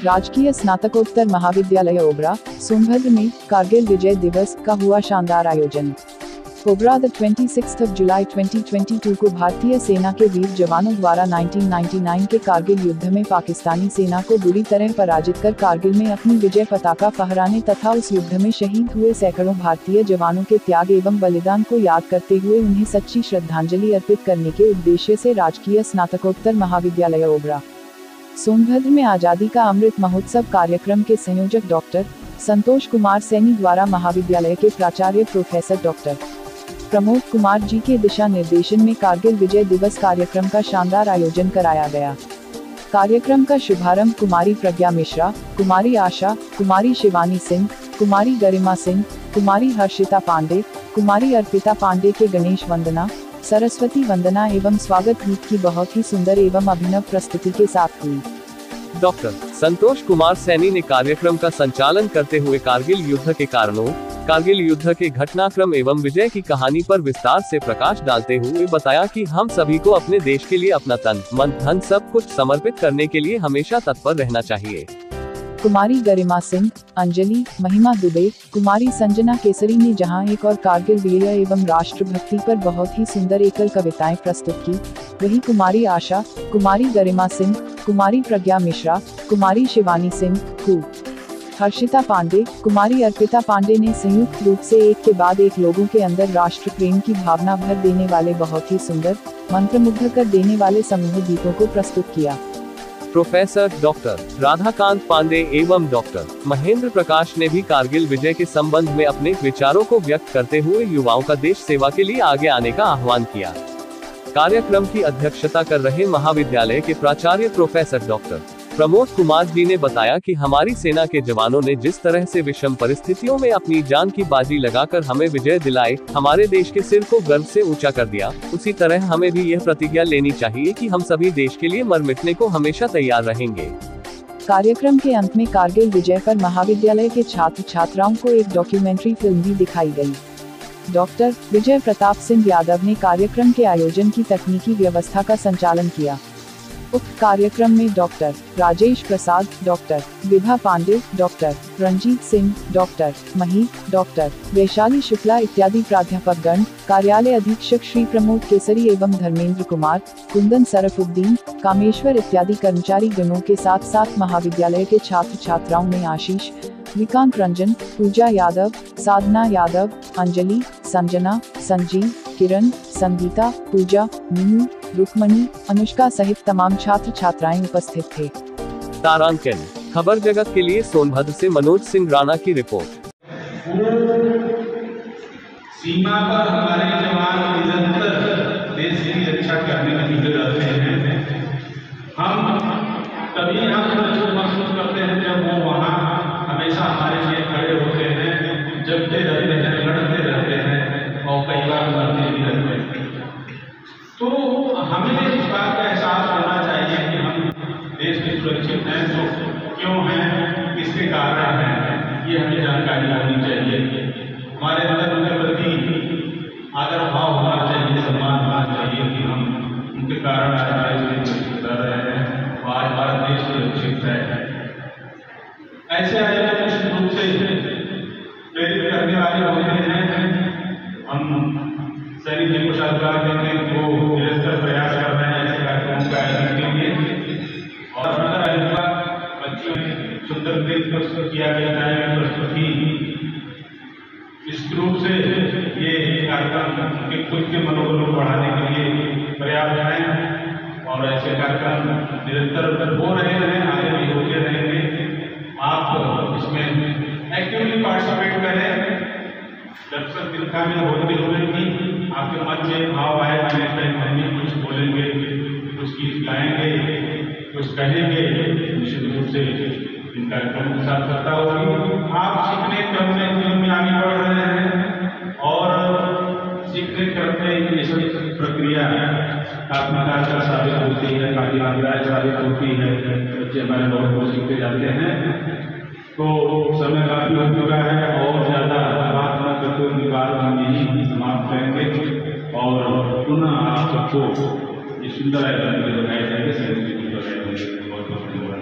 राजकीय स्नातकोत्तर महाविद्यालय ओबरा, सोनभद्र में कारगिल विजय दिवस का हुआ शानदार आयोजन। ओबरा 26 जुलाई 2022 को भारतीय सेना के वीर जवानों द्वारा 1999 के कारगिल युद्ध में पाकिस्तानी सेना को बुरी तरह पराजित कर कारगिल में अपनी विजय पताका फहराने तथा उस युद्ध में शहीद हुए सैकड़ों भारतीय जवानों के त्याग एवं बलिदान को याद करते हुए उन्हें सच्ची श्रद्धांजलि अर्पित करने के उद्देश्य से राजकीय स्नातकोत्तर महाविद्यालय ओबरा, सोनभद्र में आजादी का अमृत महोत्सव कार्यक्रम के संयोजक डॉक्टर संतोष कुमार सैनी द्वारा महाविद्यालय के प्राचार्य प्रोफेसर डॉक्टर प्रमोद कुमार जी के दिशा निर्देशन में कारगिल विजय दिवस कार्यक्रम का शानदार आयोजन कराया गया। कार्यक्रम का शुभारंभ कुमारी प्रज्ञा मिश्रा, कुमारी आशा, कुमारी शिवानी सिंह, कुमारी गरिमा सिंह, कुमारी हर्षिता पांडे, कुमारी अर्पिता पांडे के गणेश वंदना, सरस्वती वंदना एवं स्वागत गीत की बहुत ही सुंदर एवं अभिनव प्रस्तुति के साथ हुई। डॉक्टर संतोष कुमार सैनी ने कार्यक्रम का संचालन करते हुए कारगिल युद्ध के कारणों, कारगिल युद्ध के घटनाक्रम एवं विजय की कहानी पर विस्तार से प्रकाश डालते हुए बताया कि हम सभी को अपने देश के लिए अपना तन, मन, धन सब कुछ समर्पित करने के लिए हमेशा तत्पर रहना चाहिए। कुमारी गरिमा सिंह, अंजलि, महिमा दुबे, कुमारी संजना केसरी ने जहां एक और कारगिल वीर एवं राष्ट्रभक्ति पर बहुत ही सुंदर एकल कविताएं प्रस्तुत की, वहीं कुमारी आशा, कुमारी गरिमा सिंह, कुमारी प्रज्ञा मिश्रा, कुमारी शिवानी सिंह, हर्षिता पांडे, कुमारी अर्पिता पांडे ने संयुक्त रूप से एक के बाद एक लोगों के अंदर राष्ट्र प्रेम की भावना भर देने वाले बहुत ही सुंदर, मंत्रमुग्ध कर देने वाले समूह गीतों को प्रस्तुत किया। प्रोफेसर डॉक्टर राधाकांत पांडे एवं डॉक्टर महेंद्र प्रकाश ने भी कारगिल विजय के संबंध में अपने विचारों को व्यक्त करते हुए युवाओं का देश सेवा के लिए आगे आने का आह्वान किया। कार्यक्रम की अध्यक्षता कर रहे महाविद्यालय के प्राचार्य प्रोफेसर डॉक्टर प्रमोद कुमार जी ने बताया कि हमारी सेना के जवानों ने जिस तरह से विषम परिस्थितियों में अपनी जान की बाजी लगाकर हमें विजय दिलाई, हमारे देश के सिर को गर्व से ऊंचा कर दिया, उसी तरह हमें भी यह प्रतिज्ञा लेनी चाहिए कि हम सभी देश के लिए मर मिटने को हमेशा तैयार रहेंगे। कार्यक्रम के अंत में कारगिल विजय पर महाविद्यालय के छात्र छात्राओं को एक डॉक्यूमेंट्री फिल्म भी दिखाई गई। डॉक्टर विजय प्रताप सिंह यादव ने कार्यक्रम के आयोजन की तकनीकी व्यवस्था का संचालन किया। उक्त कार्यक्रम में doctor Rajesh Prasad, doctor Vibha Pandey, doctor Ranjit Singh, doctor Mahi, doctor Vaishali Shukla इत्यादि प्राध्यापकगण, कार्यालय अधीक्षक श्री प्रमोद केसरी एवं धर्मेंद्र कुमार, कुंदन सरफुद्दीन, कामेश्वर इत्यादि कर्मचारी गणों के साथ साथ महाविद्यालय के छात्र छात्राओं ने आशीष, विकांत रंजन, पूजा यादव, साधना यादव, अंजलि, संजना, संजीव, किरण, संगीता, पूजा, मीनू, रुक्मणी, अनुष्का सहित तमाम छात्र छात्राएं उपस्थित थे। तारांकन खबर जगत के लिए सोनभद्र से मनोज सिंह राणा की रिपोर्ट। सीमा पर हमारे जवान निरंतर देश की रक्षा करने में जुटे रहते हैं। हम तभी यहाँ सुरक्षित महसूस करते हैं जब वो वहाँ हमेशा हमारे लिए खड़े होते हैं, जगते रहते हैं, लड़ते रहते हैं और कई बार मरते भी रहते हैं। तो हमें इस बात का एहसास होना चाहिए कि हम देश में सुरक्षित हैं तो क्यों हैं, किसके कारण हैं, ये हमें जानकारी होनी चाहिए। हमारे अंदर उनके प्रति आदर भाव होना चाहिए, सम्मान होना चाहिए कि हम उनके कारण आज देश सुरक्षित रह रहे हैं और आज हमारा देश सुरक्षित है। ऐसे आयोजन निश्चित रूप से प्रेरित करने वाले होते हैं। हम सैनिक जी को सरकार देते हैं वो निरंतर प्रयास कर रहे हैं ऐसे कार्यक्रमों का आयोजन के लिए और बच्चों सुंदर प्रस्तुत किया गया है। प्रस्तुति इस रूप से ये कार्यक्रम उनके खुद के मनोबल को बढ़ाने के लिए पर्याप्त है और ऐसे कार्यक्रम निरंतर हो रहे हैं, आगे भी होते रहेंगे। आप इसमें एक्टिवली पार्टिसिपेट करें। दर्शक दिखा में होते हुए भी आपके मन से भाव आए, हम भी कुछ बोलेंगे, कुछ गीत गाएंगे, कुछ कहेंगे, निश्चित रूप से इन कार्यक्रमों के साथ करता होगी। आप सीखने क्रम में आगे बढ़ रहे हैं और सीखने क्रम में ये सब प्रक्रिया काफी कारगर साबित होती है, काफी लाभदायक साबित होती है। बच्चे हमारे बहुत कुछ सीखते जाते हैं। तो समय काफी हो चुका है और ज्यादा बात न करते हुए बात हम यही समाप्त करेंगे और पुनः आप सबको ये सुंदर आयोजन दिखाए जाएंगे। बहुत बहुत